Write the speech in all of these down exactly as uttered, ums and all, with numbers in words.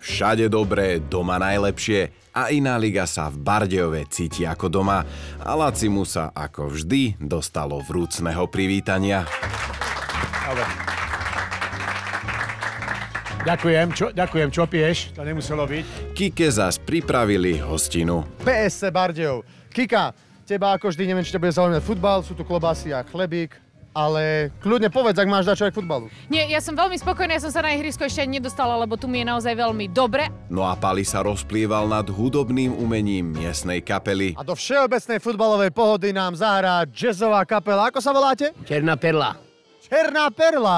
Všade dobré, doma najlepšie a iná liga sa v Bardejove cíti ako doma a Lacimu sa ako vždy dostalo vrúcneho privítania. Dobre. Ďakujem, čo, ďakujem, čo piješ? To nemuselo byť. Kike zas pripravili hostinu. bé es cé Bardejov. Kika, teba ako vždy, neviem, či ťa bude zaujímať futbal, sú tu klobásy a chlebík. Ale kľudne povedz, ak máš dačo aj k futbalu. Nie, ja som veľmi spokojná, ja som sa na ihrisko ešte ani nedostala, lebo tu mi je naozaj veľmi dobre. No a Pali sa rozplýval nad hudobným umením miestnej kapely. A do všeobecnej futbalovej pohody nám zahrá jazzová kapela. Ako sa voláte? Černá perla. Černá perla.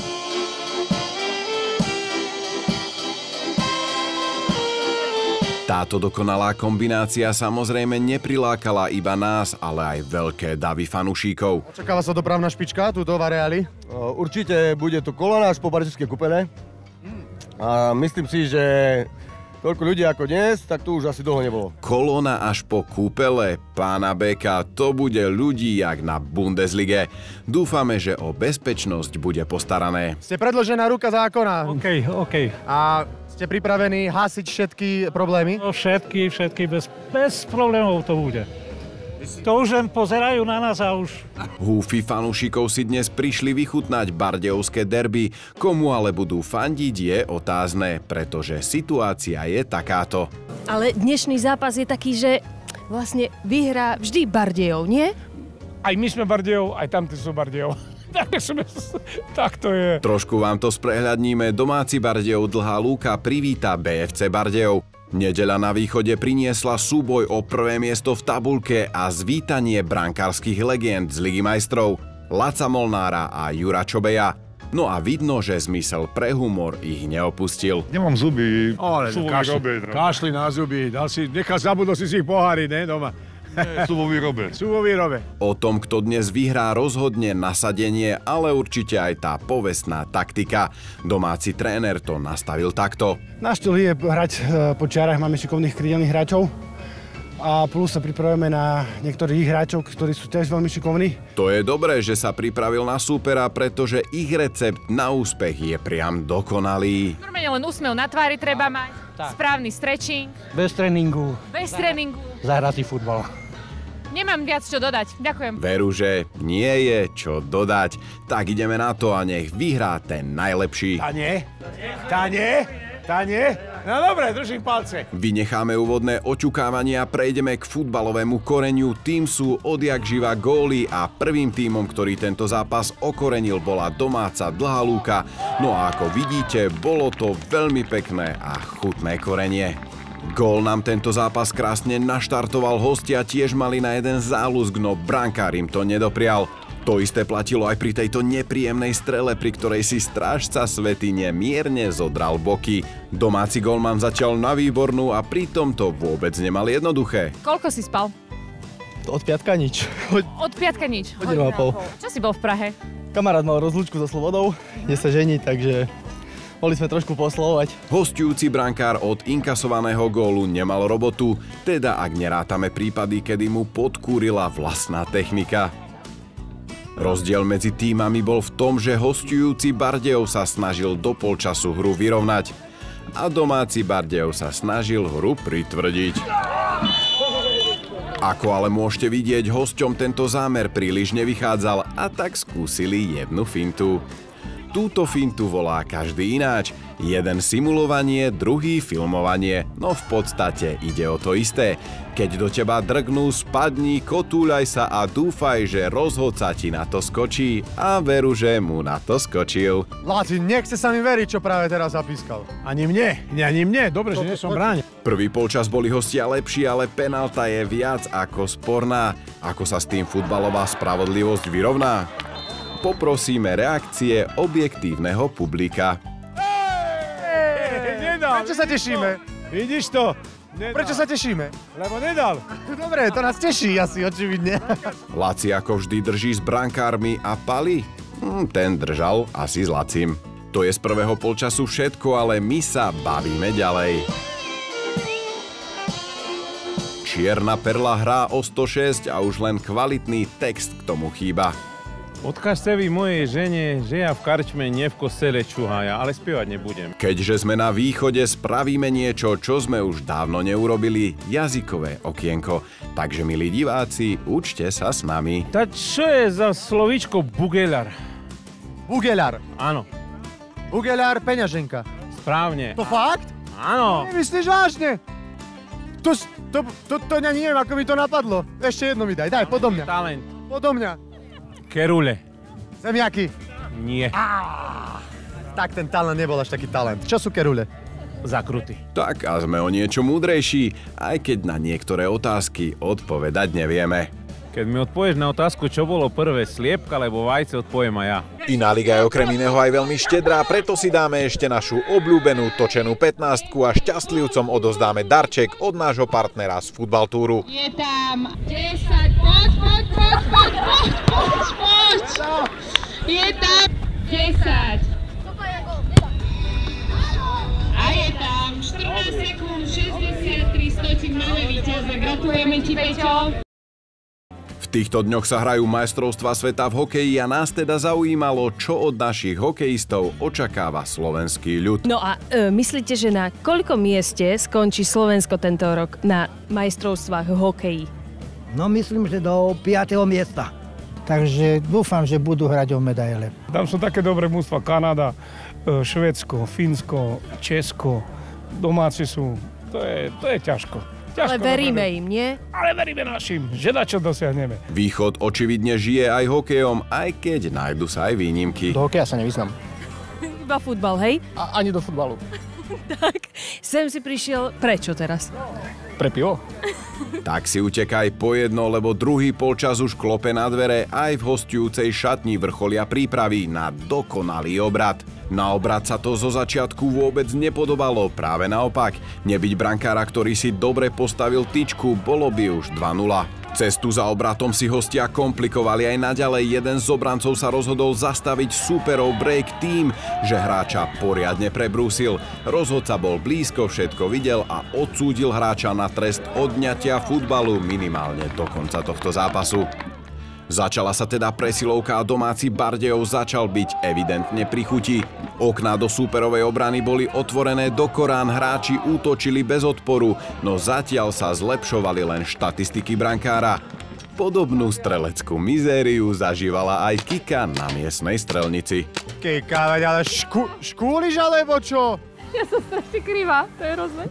Táto dokonalá kombinácia samozrejme neprilákala iba nás, ale aj veľké davy fanúšikov. Očakáva sa dopravná špička túto v areáli? Určite bude tu kolona až po Bardičskej kúpele. A myslím si, že toľko ľudí ako dnes, tak tu už asi dlho nebolo. Kolona až po kúpele pána Beka, to bude ľudí jak na Bundeslige. Dúfame, že o bezpečnosť bude postarané. Ste predĺžená ruka zákona. OK, OK. A ste pripravení hasiť všetky problémy? No, všetky, všetky, bez, bez problémov to bude. To už len pozerajú na nás a už... Húfy fanúšikov si dnes prišli vychutnať bardejovské derby. Komu ale budú fandiť je otázne, pretože situácia je takáto. Ale dnešný zápas je taký, že vlastne vyhrá vždy Bardejov, nie? Aj my sme Bardejov, aj tamtí sú Bardejov. Tak to je. Trošku vám to sprehľadníme. Domáci Bardejov Dlhá Lúka privíta bé ef cé Bardejov. Nedeľa na východe priniesla súboj o prvé miesto v tabuľke a zvítanie brankárskych legend z Ligy majstrov Laca Molnára a Jura Čobeja. No a vidno, že zmysel pre humor ich neopustil. Nemám zuby. Ale kašli, kašli na zuby. Dal si, nechal zabudol si si ich poháriť, ne, doma. Súbový robe. Súbový robe. O tom, kto dnes vyhrá, rozhodne nasadenie, ale určite aj tá povestná taktika. Domáci tréner to nastavil takto. Náš štýl je hrať po čiarach, máme šikovných krídelných hráčov a plus sa pripravujeme na niektorých hráčov, ktorí sú tiež veľmi šikovní. To je dobré, že sa pripravil na súpera, pretože ich recept na úspech je priam dokonalý. Normálne len úsmev na tvári treba mať, tak. Správny stretching. Bez tréningu. Bez tréningu. Zahratý futbal. Nemám viac čo dodať. Ďakujem. Veru, že nie je čo dodať. Tak ideme na to a nech vyhrá ten najlepší. Tá nie? Tá nie? Tá nie? No dobre, držím palce. Vynecháme úvodné očukávania a prejdeme k futbalovému koreniu. Tým sú odjak živa góly a prvým tímom, ktorý tento zápas okorenil, bola domáca Dlhá Lúka. No a ako vidíte, bolo to veľmi pekné a chutné korenie. Gól nám tento zápas krásne naštartoval, hostia tiež mali na jeden záľusk, no brankár im to nedoprial. To isté platilo aj pri tejto nepríjemnej strele, pri ktorej si strážca svätyne mierne zodral boky. Domáci gólman začal na výbornú a pritom to vôbec nemal jednoduché. Koľko si spal? Od piatka nič. Od piatka nič. Hodinu a pol. Čo si bol v Prahe? Kamarát mal rozlúčku so Slobodou, kde sa žení, takže mohli sme trošku poslovať. Hostujúci brankár od inkasovaného gólu nemal robotu, teda ak nerátame prípady, kedy mu podkúrila vlastná technika. Rozdiel medzi tímami bol v tom, že hostujúci Bardejov sa snažil do polčasu hru vyrovnať a domáci Bardejov sa snažil hru pritvrdiť. Ako ale môžete vidieť, hosťom tento zámer príliš nevychádzal a tak skúsili jednu fintu. Túto fintu volá každý ináč. Jeden simulovanie, druhý filmovanie. No v podstate ide o to isté. Keď do teba drgnú, spadni, kotúľaj sa a dúfaj, že rozhodca ti na to skočí. A veru, že mu na to skočil. Láci, nechce sa mi veriť, čo práve teraz zapískal. Ani mne, ani mne. Dobre, že nie som bráň. Prvý polčas boli hostia lepší, ale penálta je viac ako sporná. Ako sa s tým futbalová spravodlivosť vyrovná? Poprosíme reakcie objektívneho publika. Hej, nedal. Prečo sa tešíme? Vidíš to? Nedal. Prečo sa tešíme? Lebo nedal. Dobre, to nás teší asi, očividne. Laci ako vždy drží s brankármi a Pali? Hm, ten držal asi s Lacim. To je z prvého polčasu všetko, ale my sa bavíme ďalej. Čierna perla hrá o sto šesť a už len kvalitný text k tomu chýba. Odkažte vy mojej žene, že ja v karčme, nie v kostele čuhaja, ale spievať nebudem. Keďže sme na východe, spravíme niečo, čo sme už dávno neurobili, jazykové okienko. Takže, milí diváci, učte sa s nami. Ta čo je za slovíčko bugeľar? Bugeľar. Áno. Bugeľar, peňaženka. Správne. To fakt? Áno. Nemyslíš vážne? To, to, to, to ja neviem, ako mi to napadlo. Ešte jedno mi daj, daj, podo mňa. Talent. Podo mňa. Kerule. Zemiaky. Nie. Á, tak ten talent nebol až taký talent. Čo sú kerule? Zakruty. Tak a sme o niečo múdrejší, aj keď na niektoré otázky odpovedať nevieme. Keď mi odpovieš na otázku, čo bolo prvé, sliepka alebo vajce, odpoviem aj ja. Iná liga je okrem iného aj veľmi štedrá, preto si dáme ešte našu obľúbenú točenú pätnástku a šťastlivcom odozdáme darček od nášho partnera z Futbal Túru. Je tam desať, poď, poď, poď, poď, poď, poď, poď. Je tam desať. A je tam štrnásť sekúnd, šesťdesiattri stotín, máme víťaza. Gratulujeme ti, Peťo. V týchto dňoch sa hrajú majstrovstvá sveta v hokeji a nás teda zaujímalo, čo od našich hokejistov očakáva slovenský ľud. No a e, myslíte, že na koľkom mieste skončí Slovensko tento rok na majstrovstvách v hokeji? No myslím, že do piateho miesta. Takže dúfam, že budú hrať o medaile. Tam sú také dobré mužstva, Kanada, Švédsko, Fínsko, Česko, domáci sú, to je, to je ťažko. Ťažko, ale veríme im, nie? Ale veríme našim, že na čo dosiahneme. Východ očividne žije aj hokejom, aj keď nájdu sa aj výnimky. Do hokeja sa nevyznam. Iba futbal, hej? A ani do futbalu. Tak, sem si prišiel prečo teraz? Pre pivo? Tak si utekaj po jedno, lebo druhý polčas už klope na dvere, aj v hostujúcej šatni vrcholia prípravy na dokonalý obrad. Na obrad sa to zo začiatku vôbec nepodobalo, práve naopak. Nebyť brankára, ktorý si dobre postavil tyčku, bolo by už dva nula. Cestu za obratom si hostia komplikovali aj naďalej. Jeden z obrancov sa rozhodol zastaviť súperov break tým, že hráča poriadne prebrúsil. Rozhodca bol blízko, všetko videl a odsúdil hráča na trest odňatia futbalu minimálne do konca tohto zápasu. Začala sa teda presilovka a domáci Bardejov začal byť evidentne pri chuti. Okná do súperovej obrany boli otvorené do korán, hráči útočili bez odporu, no zatiaľ sa zlepšovali len štatistiky brankára. Podobnú streleckú mizériu zažívala aj Kika na miestnej strelnici. Kika, ale šku, škúliš alebo čo? Ja som strašne krivá, to je rozved.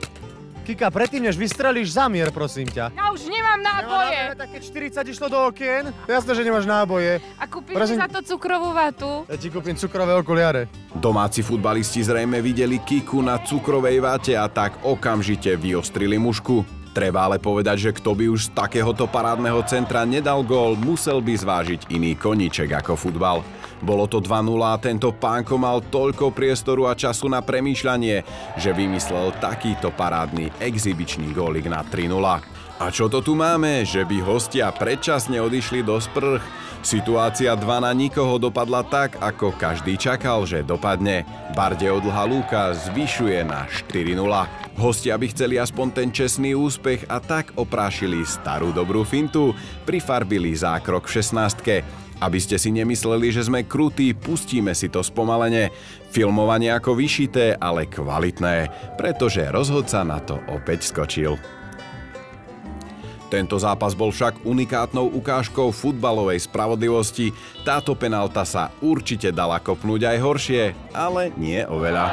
Kika, predtým, než vystrelíš, zamier, prosím ťa. Ja už nemám náboje. Nemá tak keď štyridsať išlo do okien, jasné, že nemáš náboje. A kúpiš prosím... mi za to cukrovú vatu? Ja ti kúpim cukrové okuliare. Domáci futbalisti zrejme videli Kiku na cukrovej vate a tak okamžite vyostrili mušku. Treba ale povedať, že kto by už z takéhoto parádneho centra nedal gól, musel by zvážiť iný koníček ako futbal. Bolo to dva nula a tento pánko mal toľko priestoru a času na premýšľanie, že vymyslel takýto parádny exibičný gólik na tri nula. A čo to tu máme? Že by hostia predčasne odišli do sprch? Situácia dva na nikoho dopadla tak, ako každý čakal, že dopadne. Bardejov dlhá lúka zvyšuje na štyri nula. Hostia by chceli aspoň ten čestný úspech a tak oprášili starú dobrú fintu, prifarbili zákrok v šestnástke. Aby ste si nemysleli, že sme krutí, pustíme si to spomalene. Filmovanie ako vyšité, ale kvalitné, pretože rozhodca na to opäť skočil. Tento zápas bol však unikátnou ukážkou futbalovej spravodlivosti. Táto penálta sa určite dala kopnúť aj horšie, ale nie oveľa.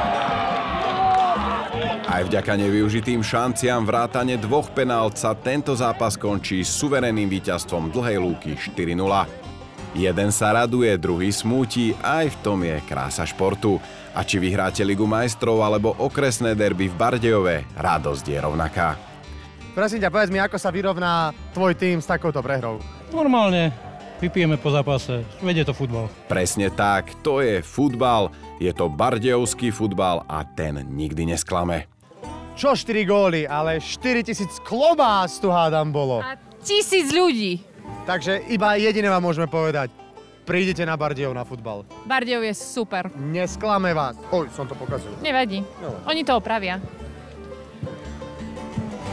Aj vďaka nevyužitým šanciam vrátane dvoch penált sa tento zápas končí suverenným víťazstvom dlhej lúky štyri nula. Jeden sa raduje, druhý smúti, aj v tom je krása športu. A či vyhráte Ligu majstrov alebo okresné derby v Bardejove, radosť je rovnaká. Prosím ťa, povedz mi, ako sa vyrovná tvoj tím s takouto prehrou? Normálne, vypijeme po zápase, vedie to futbal. Presne tak, to je futbal, je to bardejovský futbal a ten nikdy nesklame. Čo štyri góly, ale štyritisíc klobás tu hádam bolo. A tisíc ľudí. Takže iba jediné vám môžeme povedať. Prídite na Bardejov na futbal. Bardejov je super. Nesklame vás. Oj, som to pokazil. Nevadí. No. Oni to opravia.